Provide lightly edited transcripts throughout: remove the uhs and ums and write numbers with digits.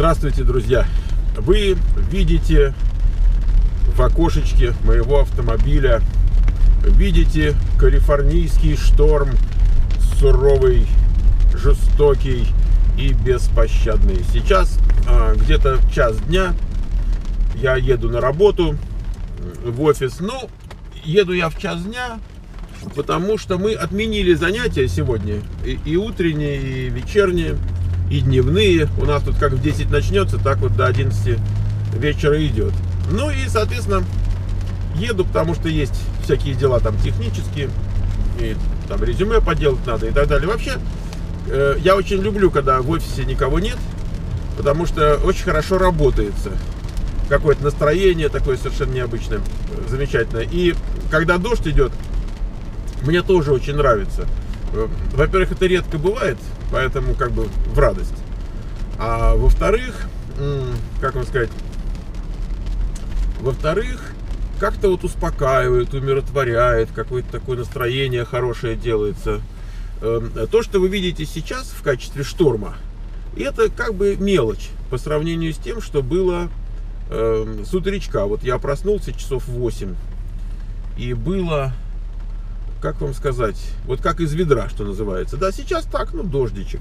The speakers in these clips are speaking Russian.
Здравствуйте, друзья! Вы видите в окошечке моего автомобиля, видите калифорнийский шторм, суровый, жестокий и беспощадный. Сейчас где-то час дня, я еду на работу в офис. Ну, еду я в час дня, потому что мы отменили занятия сегодня, и утренние, и вечерние, и дневные. У нас тут как в 10 начнется, так вот до 11 вечера идет. Ну и, соответственно, еду, потому что есть всякие дела там технические, и там резюме поделать надо и так далее. Вообще, я очень люблю, когда в офисе никого нет, потому что очень хорошо работается. Какое-то настроение такое совершенно необычное, замечательное. И когда дождь идет, мне тоже очень нравится. Во-первых, это редко бывает, поэтому как бы в радость. А во-вторых, как вам сказать, во-вторых, как-то вот успокаивает, умиротворяет, какое-то такое настроение хорошее делается. То, что вы видите сейчас в качестве шторма, это как бы мелочь по сравнению с тем, что было с утречка. Вот я проснулся часов в 8, и было, как вам сказать, вот как из ведра, что называется. Да, сейчас так, ну, дождичек.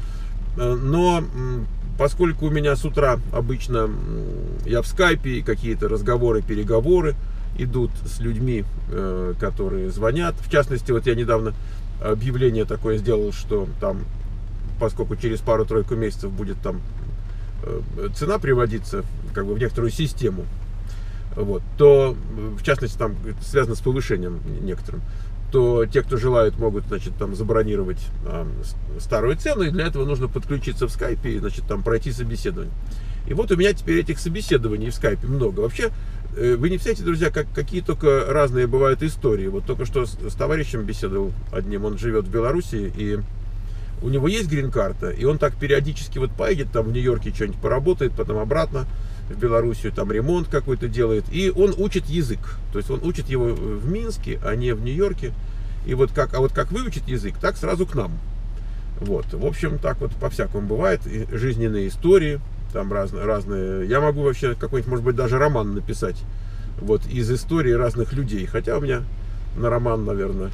Но поскольку у меня с утра обычно я в скайпе, и какие-то разговоры, переговоры идут с людьми, которые звонят. В частности, вот я недавно объявление такое сделал, что там, поскольку через пару-тройку месяцев будет там цена приводиться как бы в некоторую систему, вот, то, в частности, там связано с повышением некоторым, то те, кто желают, могут, значит, там забронировать старую цену, и для этого нужно подключиться в скайпе и, значит, там пройти собеседование. И вот у меня теперь этих собеседований в скайпе много. Вообще, вы не представляете, друзья, какие только разные бывают истории. Вот только что с товарищем беседовал одним, он живет в Беларуси, и у него есть грин-карта, и он так периодически вот поедет там в Нью-Йорке, что-нибудь поработает, потом обратно в Белоруссию, там ремонт какой-то делает, и он учит язык. То есть он учит его в Минске, а не в Нью-Йорке. И вот как выучит язык, так сразу к нам. Вот, в общем, так вот по-всякому бывает. И жизненные истории там разные. Я могу вообще какой-нибудь, может быть, даже роман написать вот из истории разных людей. Хотя у меня на роман, наверное,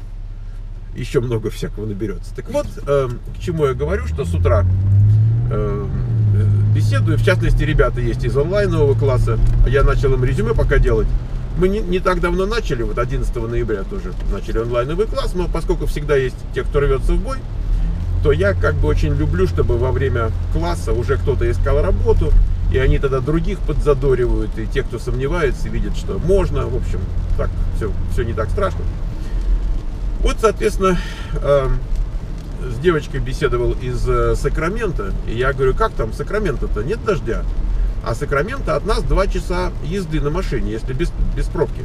еще много всякого наберется. Так вот, к чему я говорю, что с утра беседую. В частности, ребята есть из онлайнового класса. Я начал им резюме пока делать. Мы не так давно начали, вот 11 ноября тоже начали онлайновый класс. Но поскольку всегда есть те, кто рвется в бой, то я как бы очень люблю, чтобы во время класса уже кто-то искал работу, и они тогда других подзадоривают, и те, кто сомневается, видят, что можно. В общем, так все не так страшно. Вот, соответственно, с девочкой беседовал из Сакрамента, и я говорю, как там Сакраменто-то? Нет дождя. А Сакраменто от нас 2 часа езды на машине, если без пробки.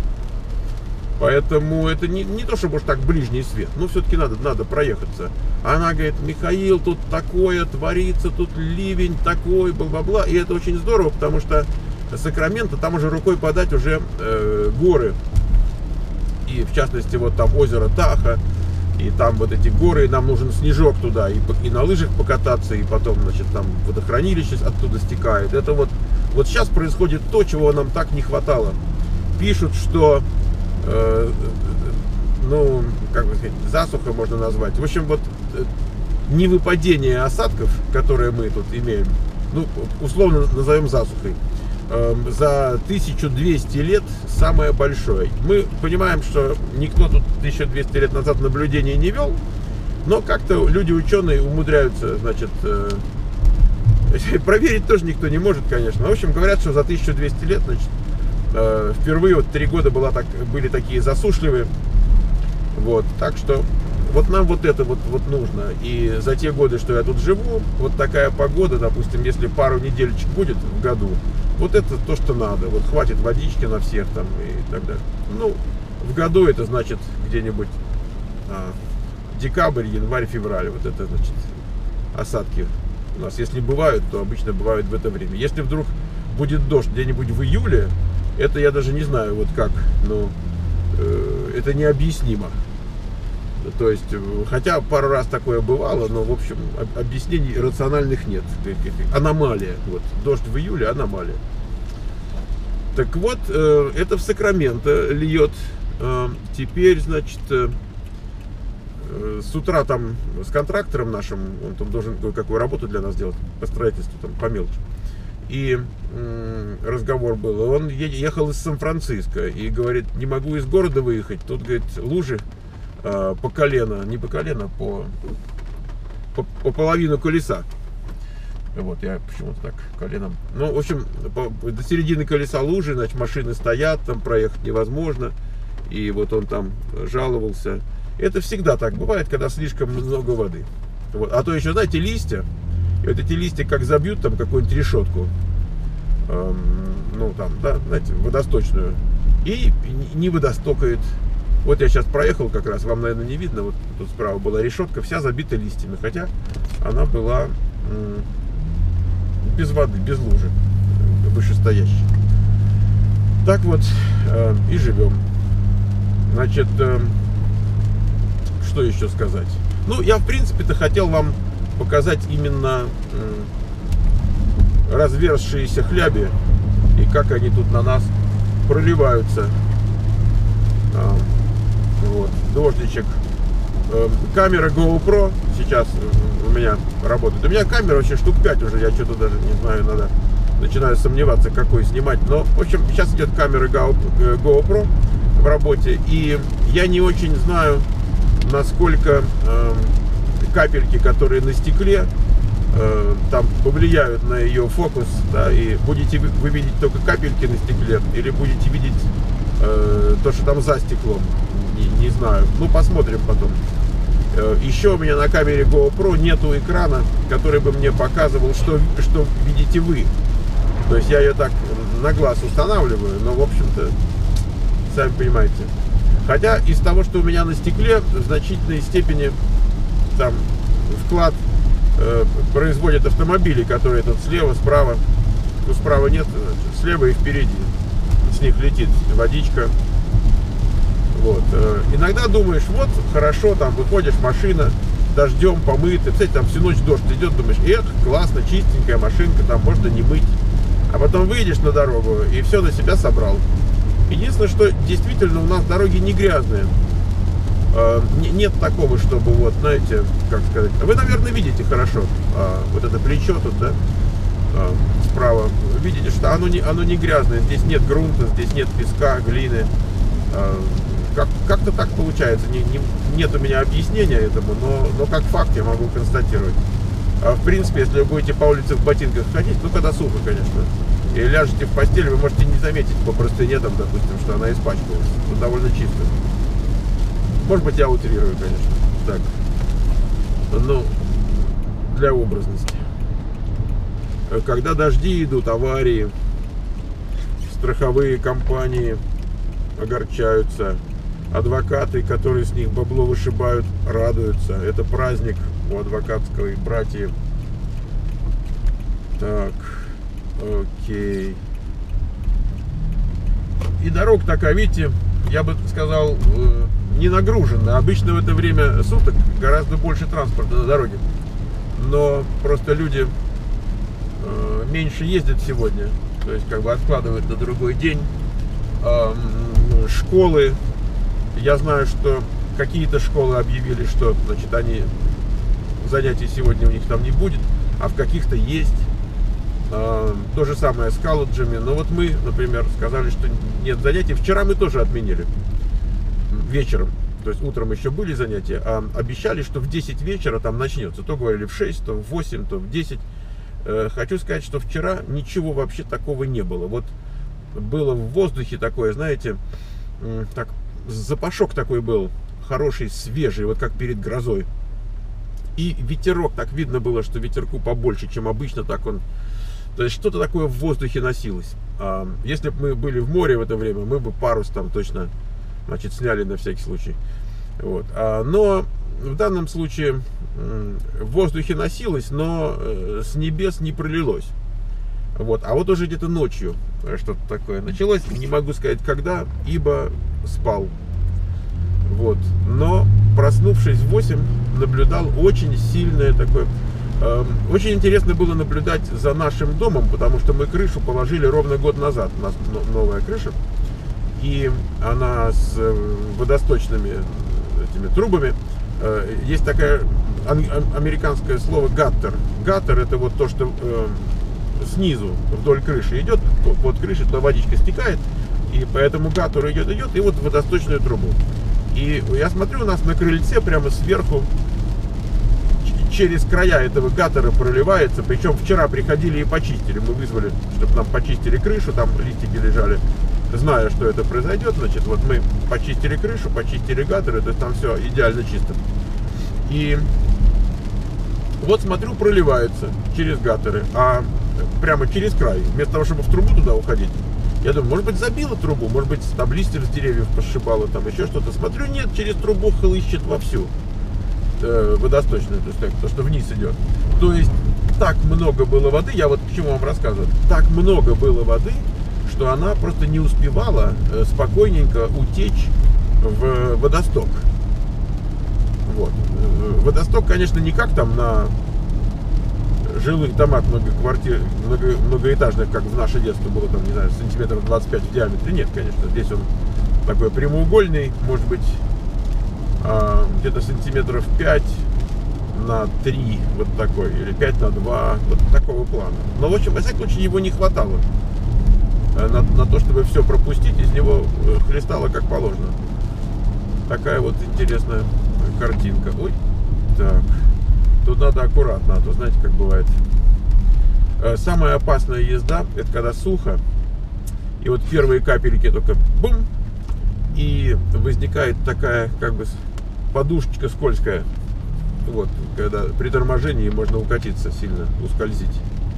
Поэтому это не то, чтобы уж так ближний свет, но все-таки надо проехаться. Она говорит, Михаил, тут такое творится, тут ливень такой, бла-бла-бла. И это очень здорово, потому что Сакраменто, там уже рукой подать уже горы. И в частности, вот там озеро Тахо, и там вот эти горы, и нам нужен снежок туда, и на лыжах покататься, и потом, значит, там водохранилище оттуда стекает. Это вот сейчас происходит то, чего нам так не хватало. Пишут, что, ну, как бы сказать, засуха можно назвать. В общем, вот невыпадение осадков, которые мы тут имеем, ну, условно назовем засухой, за 1200 лет самое большое. Мы понимаем, что никто тут 1200 лет назад наблюдений не вел, но как-то люди-ученые умудряются, значит, проверить тоже никто не может, конечно. В общем, говорят, что за 1200 лет, значит, впервые вот 3 года были такие засушливые. Вот, так что вот нам вот это вот нужно. И за те годы, что я тут живу, вот такая погода, допустим, если пару недельчик будет в году, вот это то, что надо. Вот хватит водички на всех там и так далее. Ну, в году это значит где-нибудь декабрь, январь, февраль. Вот это, значит, осадки у нас. Если бывают, то обычно бывают в это время. Если вдруг будет дождь где-нибудь в июле, это я даже не знаю, вот как, но это необъяснимо. То есть, хотя пару раз такое бывало, но, в общем, объяснений рациональных нет. Аномалия. Вот. Дождь в июле — аномалия. Так вот, это в Сакраменто льет. Теперь, значит, с утра там с контрактором нашим, он там должен какую работу для нас делать, по строительству, там, по мелочи. И разговор был. Он ехал из Сан-Франциско и говорит: не могу из города выехать. Тут, говорит, лужи по колено, не по колено, по половину колеса. Вот, я почему-то так коленом. Ну, в общем, до середины колеса лужи, значит, машины стоят, там проехать невозможно. И вот он там жаловался. Это всегда так бывает, когда слишком много воды. Вот. А то еще, знаете, листья. И вот эти листья как забьют там какую-нибудь решетку. Ну, там, да, знаете, водосточную. И не водостокает. Вот я сейчас проехал как раз, вам, наверное, не видно. Вот тут справа была решетка, вся забита листьями. Хотя она была без воды, без лужи, вышестоящей. Так вот и живем. Значит, что еще сказать? Ну, я, в принципе-то, хотел вам показать именно разверзшиеся хляби и как они тут на нас проливаются. Вот, дождичек. Камера GoPro сейчас у меня работает. У меня камера вообще штук 5 уже, я что-то даже не знаю, начинаю сомневаться, какой снимать. Но, в общем, сейчас идет камера GoPro в работе, и я не очень знаю, насколько капельки, которые на стекле, там повлияют на ее фокус, да, и будете вы видеть только капельки на стекле, или будете видеть то, что там за стеклом, не знаю. Ну, посмотрим потом. Еще у меня на камере GoPro нету экрана, который бы мне показывал, что видите вы. То есть я ее так на глаз устанавливаю, но, в общем-то, сами понимаете. Хотя из того, что у меня на стекле, в значительной степени там вклад производят автомобили, которые тут слева, справа. Ну, справа нет, слева и впереди. С них летит водичка. Вот. Иногда думаешь, вот хорошо, там выходишь, машина дождем помыта. Кстати, там всю ночь дождь идет, думаешь, эх, классно, чистенькая машинка, там можно не мыть. А потом выйдешь на дорогу и все на себя собрал. Единственное, что действительно у нас дороги не грязные. Нет такого, чтобы, вот, знаете, как сказать. Вы, наверное, видите хорошо вот это плечо тут, да, справа. Видите, что оно не грязное. Здесь нет грунта, здесь нет песка, глины. Как-то так получается. Нет у меня объяснения этому, но как факт я могу констатировать. В принципе, если вы будете по улице в ботинках ходить, ну, когда сухо, конечно, и ляжете в постель, вы можете не заметить по простыне, там, допустим, что она испачкалась. Тут довольно чисто. Может быть, я утрирую, конечно. Так. Ну, для образности. Когда дожди идут, аварии, страховые компании огорчаются. Адвокаты, которые с них бабло вышибают, радуются. Это праздник у адвокатской братьев. Так, окей. И дорога такая, видите, я бы сказал, не нагружена. Обычно в это время суток гораздо больше транспорта на дороге. Но просто люди меньше ездят сегодня. То есть как бы откладывают на другой день. Школы. Я знаю, что какие-то школы объявили, что, значит, занятий сегодня у них там не будет, а в каких-то есть. То же самое с колледжами. Но вот мы, например, сказали, что нет занятий. Вчера мы тоже отменили. Вечером. То есть утром еще были занятия, а обещали, что в 10 вечера там начнется. То говорили в 6, то в 8, то в 10. Хочу сказать, что вчера ничего вообще такого не было. Вот было в воздухе такое, знаете, так, запашок такой был, хороший, свежий, вот как перед грозой. И ветерок, так видно было, что ветерку побольше, чем обычно, так он... То есть что-то такое в воздухе носилось. Если бы мы были в море в это время, мы бы парус там точно, значит, сняли на всякий случай. Вот. Но в данном случае в воздухе носилось, но с небес не пролилось. Вот. А вот уже где-то ночью что-то такое началось. Не могу сказать когда, ибо спал. Вот. Но проснувшись в 8, наблюдал очень сильное такое... Очень интересно было наблюдать за нашим домом, потому что мы крышу положили ровно год назад. У нас новая крыша. И она с водосточными этими трубами. Есть такое американское слово гаттер. Гаттер — это вот то, что снизу вдоль крыши идет, под крышей туда водичка стекает, и по этому гаттеру идет, и вот в водосточную трубу. И я смотрю, у нас на крыльце прямо сверху через края этого гаттера проливается. Причем вчера приходили и почистили. Мы вызвали, чтобы нам почистили крышу, там листики лежали. Зная, что это произойдет, значит, вот мы почистили крышу, почистили гаттеры, то есть там все идеально чисто. И вот смотрю, проливается через гаттеры, а прямо через край, вместо того, чтобы в трубу туда уходить. Я думаю, может быть, забила трубу, может быть, там листья с деревьев посшибало, там еще что-то. Смотрю, нет, через трубу хлыщет вовсю водосточную, то есть так, то, что вниз идет. То есть так много было воды, я вот к чему вам рассказываю, так много было воды, что она просто не успевала спокойненько утечь в водосток. Вот. Водосток, конечно, не как там на жилых домах многоэтажных, как в наше детство было, там, не знаю, сантиметров 25 в диаметре. Нет, конечно, здесь он такой прямоугольный, может быть, где-то сантиметров 5 на 3, вот такой, или 5 на 2, вот такого плана. Но, в общем, во всяком случае, его не хватало на то, чтобы все пропустить, из него хлестало как положено. Такая вот интересная картинка. Ой, так, тут надо аккуратно, а то знаете, как бывает. Самая опасная езда — это когда сухо, и вот первые капельки только бум, и возникает такая как бы подушечка скользкая. Вот, когда при торможении можно укатиться сильно, ускользить.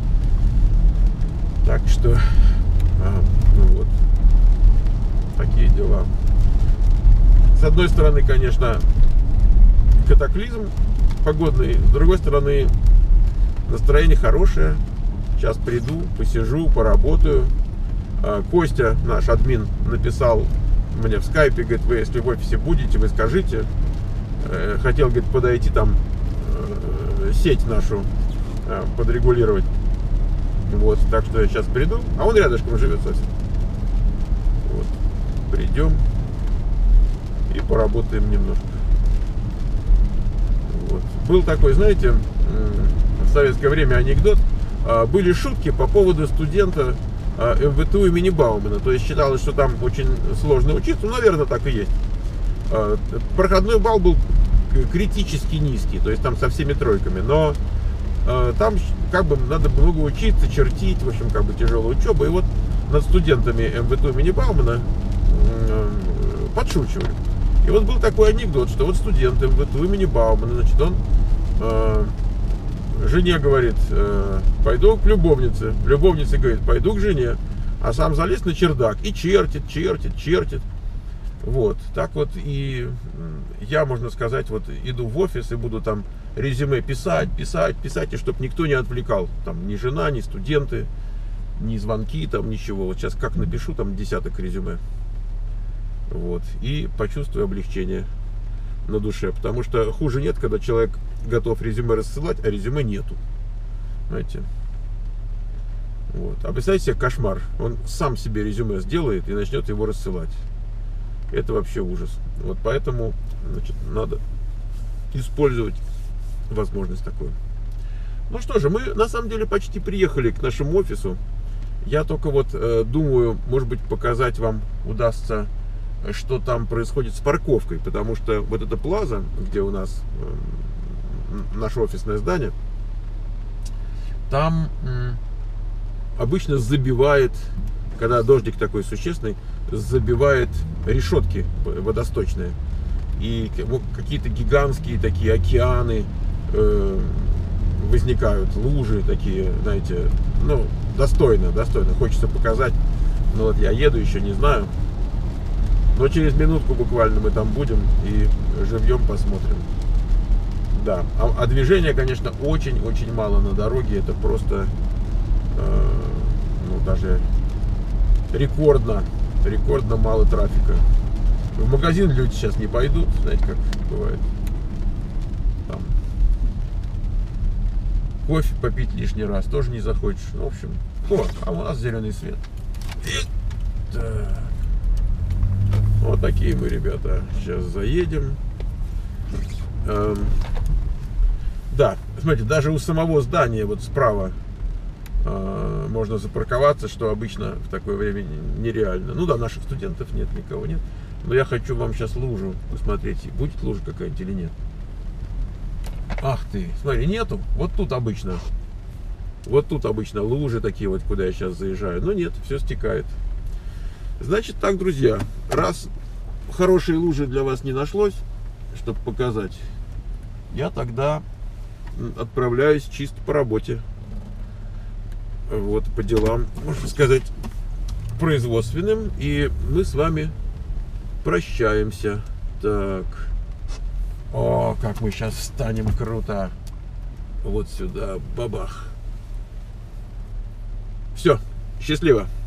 Так что, ну вот, такие дела. С одной стороны, конечно, катаклизм погодный, с другой стороны, настроение хорошее. Сейчас приду, посижу, поработаю. Костя, наш админ, написал мне в скайпе, говорит, вы если в офисе будете, вы скажите. Хотел, говорит, подойти там сеть нашу подрегулировать. Вот, так что я сейчас приду, а он рядышком живет совсем. Вот, придем и поработаем немножко. Вот. Был такой, знаете, в советское время анекдот. Были шутки по поводу студента МВТУ имени Баумана. То есть считалось, что там очень сложно учиться. Ну, наверное, так и есть. Проходной балл был критически низкий, то есть там со всеми тройками. Но там как бы надо много учиться, чертить, в общем, как бы тяжелая учеба. И вот над студентами МВТУ имени Баумана подшучивали. И вот был такой анекдот, что вот студент МВТУ имени Баумана, значит, он жене говорит, пойду к любовнице. Любовница говорит, пойду к жене. А сам залез на чердак и чертит. Вот, так вот и я, можно сказать, вот иду в офис и буду там резюме писать, и чтобы никто не отвлекал. Там ни жена, ни студенты, ни звонки, там ничего. Вот сейчас как напишу там десяток резюме. Вот, и почувствую облегчение на душе. Потому что хуже нет, когда человек готов резюме рассылать, а резюме нету. Знаете. Вот. А представьте себе кошмар. Он сам себе резюме сделает и начнет его рассылать. Это вообще ужас. Вот поэтому, значит, надо использовать возможность такую. Ну что же, мы на самом деле почти приехали к нашему офису. Я только вот думаю, может быть, показать вам удастся, что там происходит с парковкой. Потому что вот эта плаза, где у нас наше офисное здание, там обычно забивает, когда дождик такой существенный, забивает решетки водосточные. И какие-то гигантские такие океаны возникают, лужи такие, знаете, ну, достойно. Хочется показать. Но вот я еду, еще не знаю. Но через минутку буквально мы там будем и живьем посмотрим. Да, а движения, конечно, очень-очень мало на дороге. Это просто, ну, даже рекордно мало трафика. В магазин люди сейчас не пойдут, знаете, как бывает. Там кофе попить лишний раз тоже не захочешь. Ну, в общем, вот, а у нас зеленый свет. Так. Вот такие мы, ребята. Сейчас заедем. Да, смотрите, даже у самого здания вот справа можно запарковаться, что обычно в такое время нереально. Ну да, наших студентов нет, никого нет. Но я хочу вам сейчас лужу посмотреть, будет лужа какая-нибудь или нет. Ах ты, смотри, нету. Вот тут обычно лужи такие вот, куда я сейчас заезжаю. Но нет, все стекает. Значит так, друзья, раз хорошей лужи для вас не нашлось, чтобы показать, я тогда отправляюсь чисто по работе. Вот, по делам, можно сказать, производственным. И мы с вами прощаемся. Так. О, как мы сейчас встанем круто. Вот сюда, бабах. Все, счастливо.